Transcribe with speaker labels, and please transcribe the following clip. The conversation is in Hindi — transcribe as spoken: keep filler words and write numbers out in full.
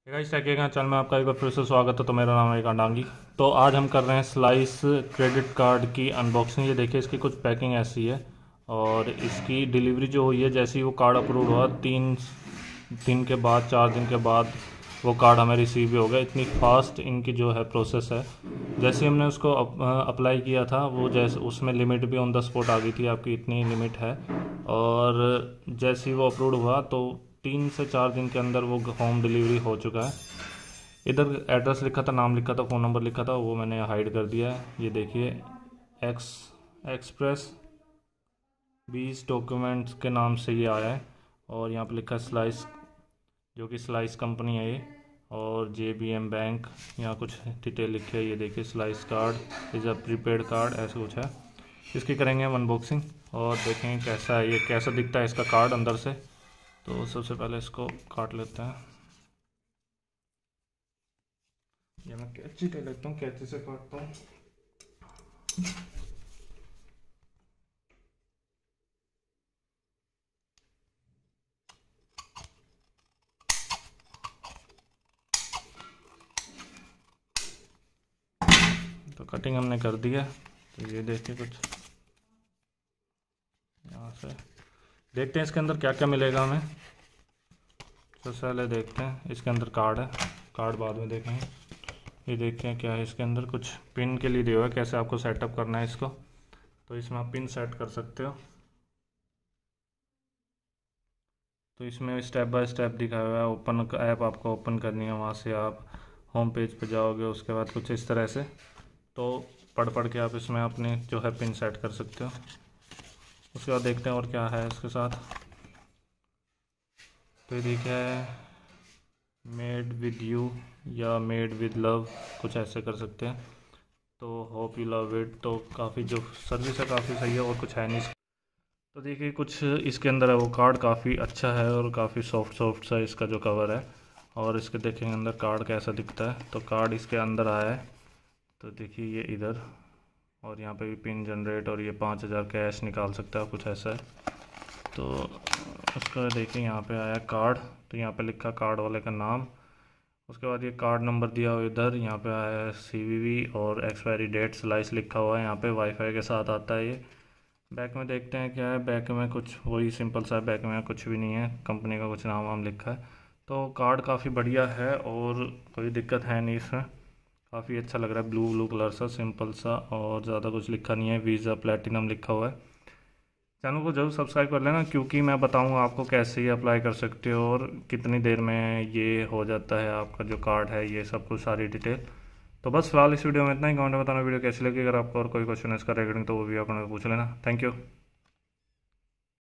Speaker 1: गाइस टेक चैनल में आपका एक बार फिर से स्वागत है। तो मेरा नाम है कांडांगी। तो आज हम कर रहे हैं स्लाइस क्रेडिट कार्ड की अनबॉक्सिंग। ये देखिए इसकी कुछ पैकिंग ऐसी है और इसकी डिलीवरी जो हुई है, जैसे ही वो कार्ड अप्रूव हुआ तीन दिन के बाद चार दिन के बाद वो कार्ड हमें रिसीव भी हो गया। इतनी फास्ट इनकी जो है प्रोसेस है। जैसे हमने उसको अप्लाई किया था वो जैसे उसमें लिमिट भी ऑन द स्पॉट आ गई थी, आपकी इतनी लिमिट है। और जैसे ही वो अप्रूव हुआ तो तीन से चार दिन के अंदर वो होम डिलीवरी हो चुका है। इधर एड्रेस लिखा था, नाम लिखा था, फ़ोन नंबर लिखा था, वो मैंने हाइड कर दिया है। ये देखिए एक्स एक्सप्रेस बीस डॉक्यूमेंट्स के नाम से ये आया है। और यहाँ पे लिखा है स्लाइस, जो कि स्लाइस कंपनी है ये। और जे बी एम बैंक, यहाँ कुछ डिटेल लिखी है। ये देखिए Slice card is a prepaid card, ऐसा कुछ है। इसकी करेंगे हम अनबॉक्सिंग और देखेंगे कैसा है, ये कैसा दिखता है इसका कार्ड अंदर से। तो सबसे पहले इसको काट लेते हैं। ये मैं कैंची ले लेता हूँ, कैंची से काटता हूँ। तो कटिंग हमने कर दी है। तो ये देखिए कुछ यहाँ से देखते हैं इसके अंदर क्या क्या मिलेगा हमें। सबसे पहले देखते हैं इसके अंदर कार्ड है, कार्ड बाद में देखेंगे। ये देखते हैं क्या है इसके अंदर। कुछ पिन के लिए दिया हुआ है, कैसे आपको सेटअप करना है इसको। तो इसमें आप पिन सेट कर सकते हो। तो इसमें स्टेप बाय स्टेप दिखाया हुआ है। ओपन ऐप आपको ओपन करनी है, वहाँ से आप होम पेज पे जाओगे, उसके बाद कुछ इस तरह से। तो पढ़ पढ़ के आप इसमें अपने जो है पिन सेट कर सकते हो। उसके बाद देखते हैं और क्या है इसके साथ। तो ये देखिए मेड विद यू या मेड विद लव, कुछ ऐसे कर सकते हैं। तो होप यू लव इट। तो काफ़ी जो सर्विस है काफ़ी सही है और कुछ है नहीं। तो देखिए कुछ इसके अंदर है, वो कार्ड काफ़ी अच्छा है और काफ़ी सॉफ्ट सॉफ्ट सा इसका जो कवर है। और इसके देखेंगे अंदर कार्ड कैसा दिखता है। तो कार्ड इसके अंदर आया है। तो देखिए ये इधर, और यहाँ पे भी पिन जनरेट, और ये पाँच हज़ार कैश निकाल सकता है, कुछ ऐसा है। तो उसका देखिए यहाँ पे आया कार्ड। तो यहाँ पे लिखा कार्ड वाले का नाम। उसके बाद ये कार्ड नंबर दिया हुआ इधर। यहाँ पे आया है सी वी वी और एक्सपायरी डेट स्लाइस लिखा हुआ है। यहाँ पे वाईफाई के साथ आता है ये। बैक में देखते हैं क्या है। बैक में कुछ वही सिंपल सा, बैक में कुछ भी नहीं है, कंपनी का कुछ नाम वाम लिखा है। तो कार्ड काफ़ी बढ़िया है और कोई दिक्कत है नहीं इसमें। काफ़ी अच्छा लग रहा है, ब्लू ब्लू कलर सा, सिंपल सा, और ज़्यादा कुछ लिखा नहीं है। वीज़ा प्लेटिनम लिखा हुआ है। चैनल को जरूर सब्सक्राइब कर लेना, क्योंकि मैं बताऊंगा आपको कैसे ये अप्लाई कर सकते हो और कितनी देर में ये हो जाता है आपका जो कार्ड है, ये सब कुछ सारी डिटेल। तो बस फिलहाल इस वीडियो में इतना ही। कमेंट में बताना वीडियो कैसी लगी। अगर आपको और कोई क्वेश्चन है इसका रिगार्डिंग तो वो भी आप पूछ लेना। Thank you.